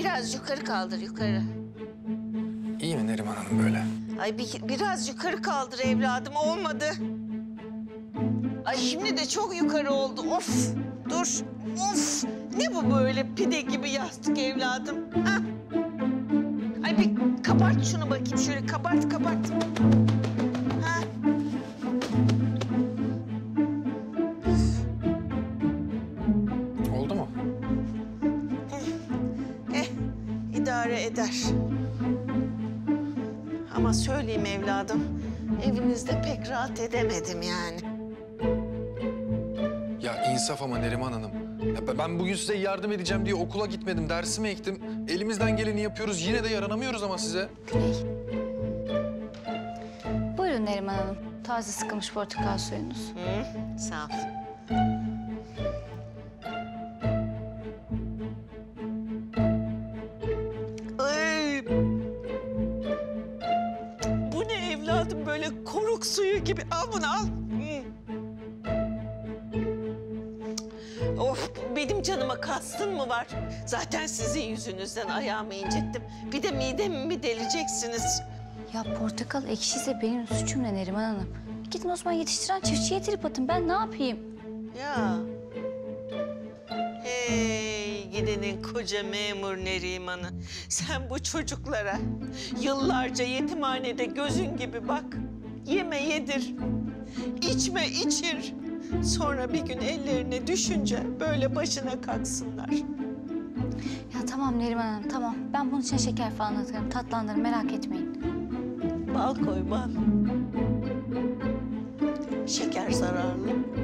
Biraz yukarı kaldır, yukarı. İyi mi Neriman Hanım böyle? Ay biraz yukarı kaldır evladım, olmadı. Ay şimdi de çok yukarı oldu, of. Dur, of. Ne bu böyle pide gibi yastık evladım? Ha? Ay bir kabart şunu bakayım, şöyle kabart. Ha? Oldu mu? İdare eder. Ama söyleyeyim evladım, evinizde pek rahat edemedim yani. Ya insaf ama Neriman Hanım. Ya ben bugün size yardım edeceğim diye okula gitmedim, dersimi ektim. Elimizden geleni yapıyoruz, yine de yaranamıyoruz ama size. Güney. Buyurun Neriman Hanım. Taze sıkılmış portakal suyunuz. Hı, sağ ol. Ay. Bu ne evladım böyle koruk suyu gibi? Al bunu al. Hı. Of, benim canıma kastın mı var? Zaten sizin yüzünüzden ayağımı incittim. Bir de midemi mi deleceksiniz? Ya portakal ekşiyse benim suçum ne Neriman Hanım? Gidin o zaman yetiştiren çiftçiye trip atın. Ben ne yapayım? Ya. Hey gidenin koca memur Neriman'ı. Sen bu çocuklara yıllarca yetimhanede gözün gibi bak. Yeme yedir. İçme içir. Sonra bir gün ellerine düşünce böyle başına kalksınlar. Ya tamam Neriman Hanım tamam. Ben bunun için şeker falan atarım. Tatlandırırım merak etmeyin. Bal koy bal. Şeker zararlı.